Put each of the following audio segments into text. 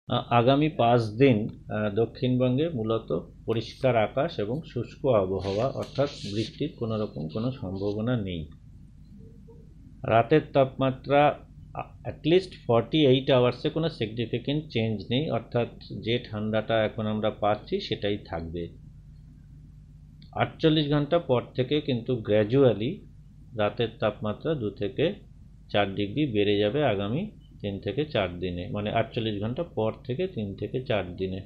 আগামী 5 দিন দক্ষিণবঙ্গে মূলত পরিষ্কার আকাশ এবং শুষ্ক আবহাওয়া, অর্থাৎ বৃষ্টির কোনো সম্ভাবনা নেই। রাতের তাপমাত্রা অ্যাটলিস্ট 48 আওয়ার্সে কোনো সিগনিফিকেন্ট চেঞ্জ নেই, অর্থাৎ যে ঠান্ডাটা এখন আমরা পাচ্ছি সেটাই থাকবে। 48 ঘন্টা পর থেকে কিন্তু গ্র্যাজুয়ালি রাতের তাপমাত্রা 2 থেকে 4 ডিগ্রি বেড়ে যাবে আগামী 3 থেকে 4 দিনে, মানে 48 ঘন্টা পর থেকে 3 থেকে 4 দিনে।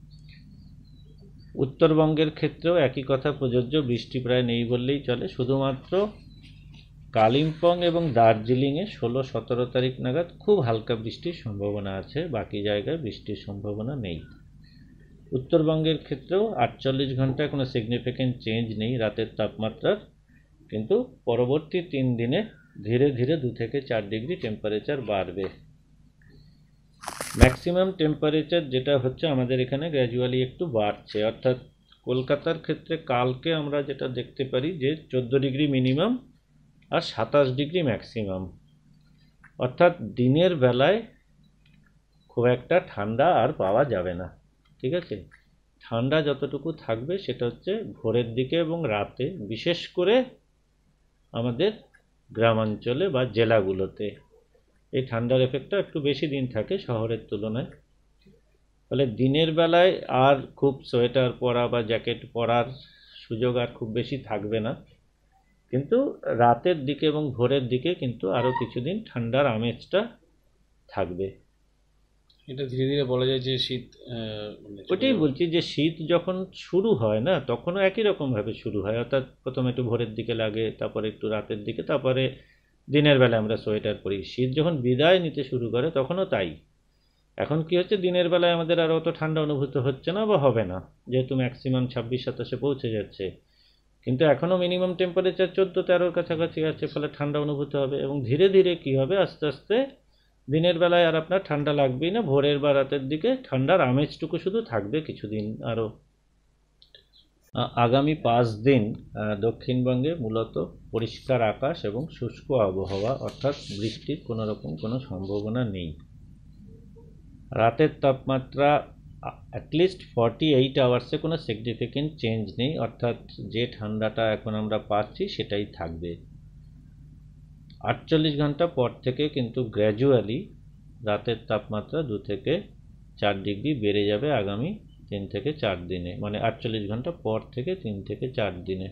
উত্তরবঙ্গের ক্ষেত্রেও একই কথা প্রযোজ্য, বৃষ্টি প্রায় নেই বললেই চলে। শুধুমাত্র কালিম্পং এবং দার্জিলিংয়ে 16-17 তারিখ নাগাদ খুব হালকা বৃষ্টির সম্ভাবনা আছে, বাকি জায়গায় বৃষ্টির সম্ভাবনা নেই। উত্তরবঙ্গের ক্ষেত্রেও 48 ঘন্টায় কোনো সিগনিফিকেন্ট চেঞ্জ নেই রাতের তাপমাত্রার, কিন্তু পরবর্তী 3 দিনে ধীরে ধীরে 2 থেকে 4 ডিগ্রি টেম্পারেচার বাড়বে। ম্যাক্সিমাম টেম্পারেচার যেটা হচ্ছে আমাদের এখানে গ্র্যাজুয়ালি একটু বাড়ছে, অর্থাৎ কলকাতার ক্ষেত্রে কালকে আমরা যেটা দেখতে পারি যে 14 ডিগ্রি মিনিমাম আর 27 ডিগ্রি ম্যাক্সিমাম, অর্থাৎ দিনের বেলায় খুব একটা ঠান্ডা আর পাওয়া যাবে না। ঠিক আছে, ঠান্ডা যতটুকু থাকবে সেটা হচ্ছে ভোরের দিকে এবং রাতে, বিশেষ করে আমাদের গ্রামাঞ্চলে বা জেলাগুলোতে এই ঠান্ডার এফেক্টটা একটু বেশি দিন থাকে শহরের তুলনায়। ফলে দিনের বেলায় আর খুব সোয়েটার পরা বা জ্যাকেট পরার সুযোগ আর খুব বেশি থাকবে না, কিন্তু রাতের দিকে এবং ভোরের দিকে কিন্তু আরও কিছুদিন ঠান্ডার আমেজটা থাকবে। এটা ধীরে ধীরে বলা যায় যে শীত, ওটাই বলছি যে শীত যখন শুরু হয় না তখনও একই রকমভাবে শুরু হয়, অর্থাৎ প্রথমে একটু ভোরের দিকে লাগে, তারপরে একটু রাতের দিকে, তারপরে দিনের বেলায় আমরা সোয়েটার পরি। শীত যখন বিদায় নিতে শুরু করে তখনও তাই। এখন কি হচ্ছে, দিনের বেলায় আমাদের আর অত ঠান্ডা অনুভূত হচ্ছে না বা হবে না, যেহেতু ম্যাক্সিমাম 26-27 পৌঁছে যাচ্ছে, কিন্তু এখনও মিনিমাম টেম্পারেচার 14-13 কাছাকাছি আছে, ফলে ঠান্ডা অনুভূত হবে। এবং ধীরে ধীরে কি হবে, আস্তে আস্তে দিনের বেলায় আর আপনার ঠান্ডা লাগবেই না, ভোরের বা রাতের দিকে ঠান্ডার আমেজটুকু শুধু থাকবে কিছুদিন আরও। আগামী 5 দিন দক্ষিণবঙ্গে মূলত পরিষ্কার আকাশ এবং শুষ্ক আবহাওয়া, অর্থাৎ বৃষ্টির কোনো সম্ভাবনা নেই। রাতের তাপমাত্রা অ্যাটলিস্ট 48 আওয়ার্সে কোনো সিগনিফিকেন্ট চেঞ্জ নেই, অর্থাৎ যে ঠান্ডাটা এখন আমরা পাচ্ছি সেটাই থাকবে। 48 ঘন্টা পর থেকে কিন্তু গ্র্যাজুয়ালি রাতের তাপমাত্রা 2 থেকে 4 ডিগ্রি বেড়ে যাবে আগামী 3 থেকে 4 দিনে, মানে 48 ঘন্টা পর থেকে 3 থেকে 4 দিনে।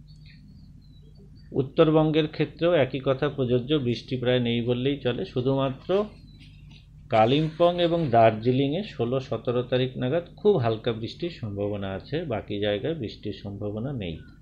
উত্তরবঙ্গের ক্ষেত্রেও একই কথা প্রযোজ্য, বৃষ্টি প্রায় নেই বললেই চলে। শুধুমাত্র কালিম্পং এবং দার্জিলিংয়ে 16-17 তারিখ নাগাদ খুব হালকা বৃষ্টির সম্ভাবনা আছে, বাকি জায়গায় বৃষ্টির সম্ভাবনা নেই।